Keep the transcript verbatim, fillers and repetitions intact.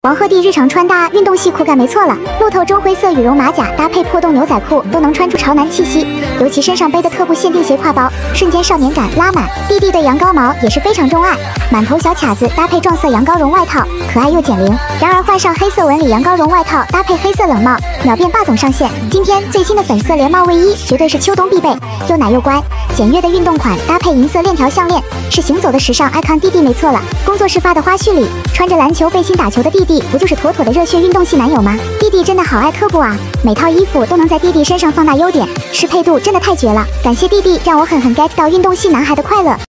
王鹤棣日常穿搭运动系酷干没错了，路透中灰色羽绒马甲搭配破洞牛仔裤都能穿出潮男气息，尤其身上背的特步限定斜挎包，瞬间少年感拉满。弟弟对羊羔毛也是非常钟爱，满头小卡子搭配撞色羊羔绒外套，可爱又减龄。然而换上黑色纹理羊羔绒外套搭配黑色冷帽，秒变霸总上线。今天最新的粉色连帽卫衣绝对是秋冬必备，又奶又乖。简约的运动款搭配银色链条项链，是行走的时尚 icon 弟弟没错了。工作室发的花絮里，穿着篮球背心打球的弟弟，不就是妥妥的热血运动系男友吗？弟弟真的好爱特步啊，每套衣服都能在弟弟身上放大优点，适配度真的太绝了。感谢弟弟，让我狠狠 get 到运动系男孩的快乐。